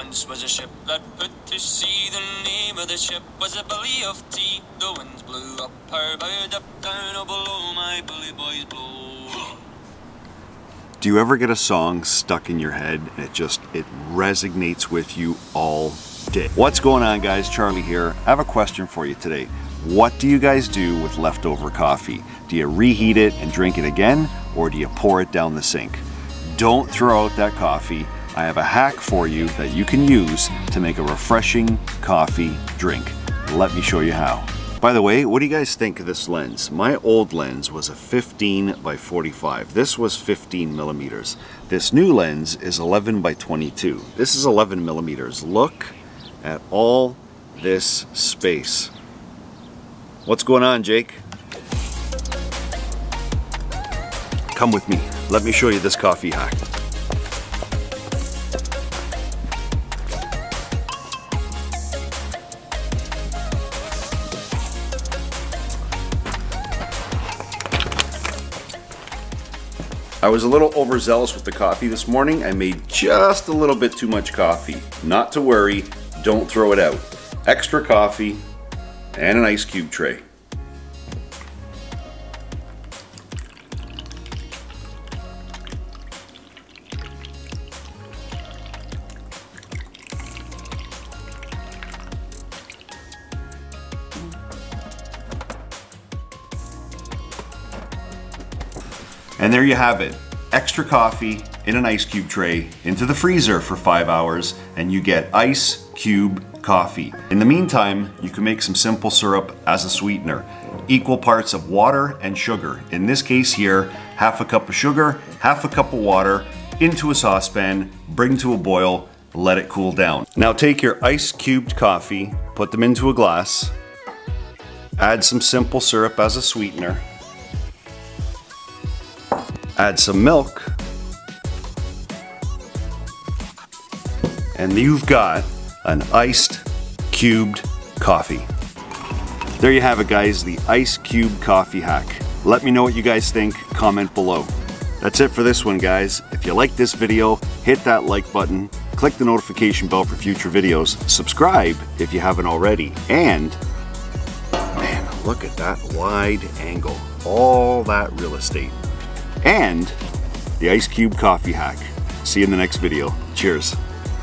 once was a ship that put to sea. The name of the ship was a Billy of Tea. The winds blew up her bow, up down, oh below my bully boys blow. Do you ever get a song stuck in your head and it resonates with you all day? What's going on, guys? Charlie here. I have a question for you today. What do you guys do with leftover coffee? Do you reheat it and drink it again, or do you pour it down the sink? Don't throw out that coffee. I have a hack for you that you can use to make a refreshing coffee drink. Let me show you how. By the way, what do you guys think of this lens? My old lens was a 15 by 45. This was 15 millimeters. This new lens is 11 by 22. This is 11 millimeters. Look at all this space. What's going on, Jake? Come with me. Let me show you this coffee hack. I was a little overzealous with the coffee this morning. I made just a little bit too much coffee. Not to worry, don't throw it out. Extra coffee and an ice cube tray. And there you have it. Extra coffee in an ice cube tray into the freezer for 5 hours, and you get ice cube coffee. In the meantime, you can make some simple syrup as a sweetener. Equal parts of water and sugar. In this case here, half a cup of sugar, half a cup of water into a saucepan, bring to a boil, let it cool down. Now take your ice cubed coffee, put them into a glass, add some simple syrup as a sweetener, add some milk, and you've got an iced cubed coffee. There you have it, guys, the ice cube coffee hack. Let me know what you guys think, comment below. That's it for this one, guys. If you like this video, hit that like button, click the notification bell for future videos, subscribe if you haven't already, and man, look at that wide angle, all that real estate. And the ice cube coffee hack. See you in the next video. Cheers.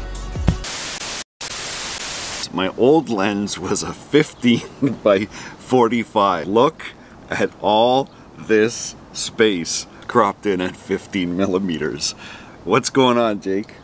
My old lens was a 15 by 45. Look at all this space cropped in at 15 millimeters. What's going on, Jake?